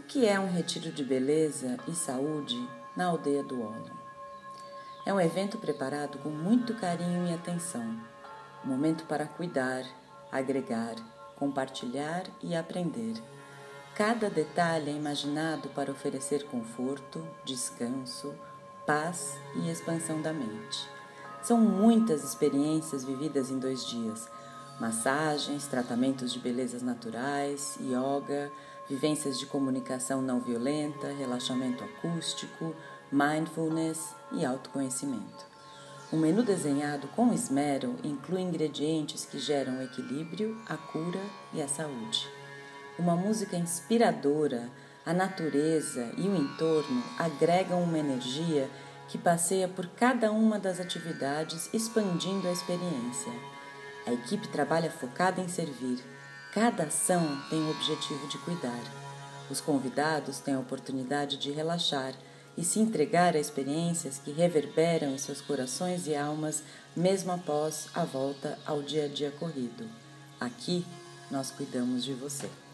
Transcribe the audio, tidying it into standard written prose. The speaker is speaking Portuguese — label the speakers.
Speaker 1: que é um retiro de beleza e saúde na aldeia do Olo? É um evento preparado com muito carinho e atenção, um momento para cuidar, agregar, compartilhar e aprender. Cada detalhe é imaginado para oferecer conforto, descanso, paz e expansão da mente. São muitas experiências vividas em 2 dias, massagens, tratamentos de belezas naturais, yoga, vivências de comunicação não violenta, relaxamento acústico, mindfulness e autoconhecimento. O menu desenhado com esmero inclui ingredientes que geram o equilíbrio, a cura e a saúde. Uma música inspiradora, a natureza e o entorno agregam uma energia que passeia por cada uma das atividades, expandindo a experiência. A equipe trabalha focada em servir. Cada ação tem o objetivo de cuidar. Os convidados têm a oportunidade de relaxar e se entregar a experiências que reverberam em seus corações e almas, mesmo após a volta ao dia a dia corrido. Aqui, nós cuidamos de você.